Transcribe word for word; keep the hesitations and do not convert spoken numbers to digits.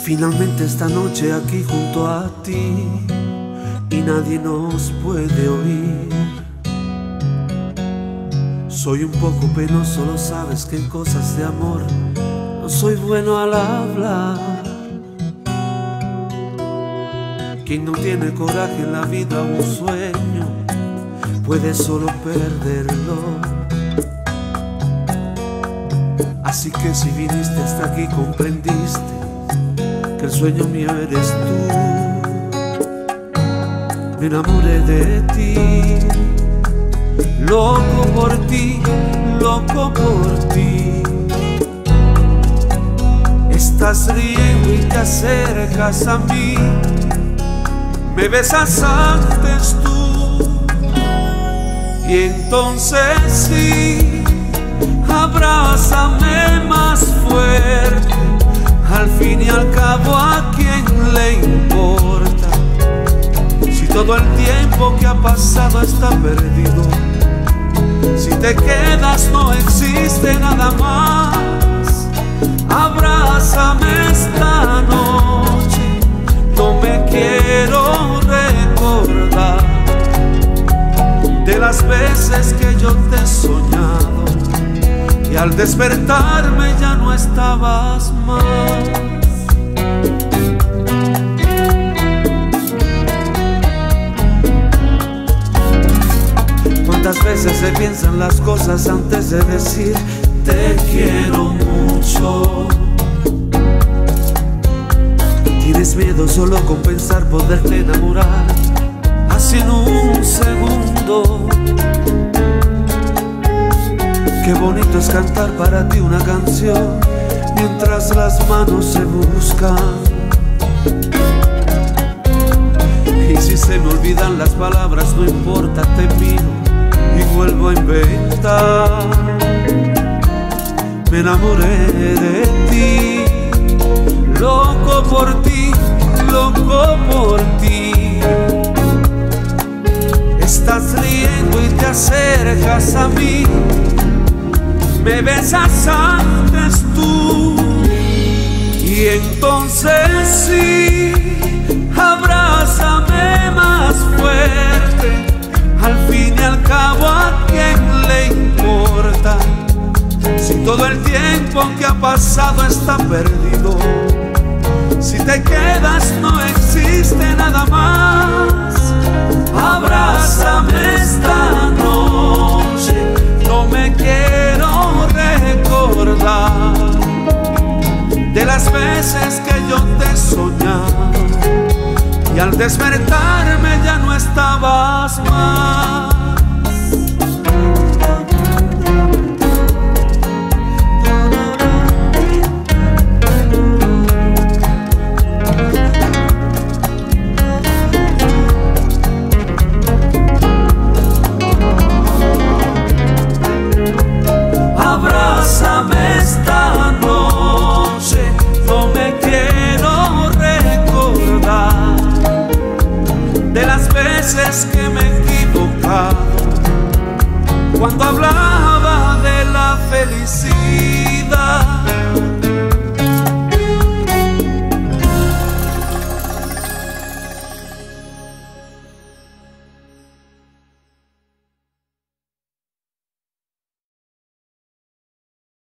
Finalmente esta noche aquí junto a ti y nadie nos puede oír. Soy un poco penoso, lo sabes, que en cosas de amor no soy bueno al hablar. Quien no tiene coraje en la vida, un sueño, puede solo perderlo. Así que si viniste hasta aquí, comprendiste que el sueño mío eres tú. Me enamoré de ti, loco por ti, loco por ti. Estás riendo y te acercas a mí, me besas antes tú, y entonces sí, abrázame más fuerte. Al fin y al cabo, ¿a quién le importa? Si todo el tiempo que ha pasado está perdido, si te quedas no existe nada más. Abrázame esta noche, no me quiero recordar de las veces que yo te he soñado y al despertarme ya no estabas más. ¿Cuántas veces se piensan las cosas antes de decir te quiero mucho? Tienes miedo solo con pensar poderte enamorar así en un segundo. Qué bonito es cantar para ti una canción mientras las manos se buscan. Y si se me olvidan las palabras no importa, te miro y vuelvo a inventar. Me enamoré de ti, loco por ti, loco por ti. Estás riendo y te acercas a mí, me besas antes tú, y entonces sí, abrázame más fuerte. Al fin y al cabo, ¿a quién le importa? Si todo el tiempo que ha pasado está perdido, si te quedas no existe nada más. Abrázame esta noche, no me quiero recordar de las veces que yo te he soñado y al despertarme ya no estabas más.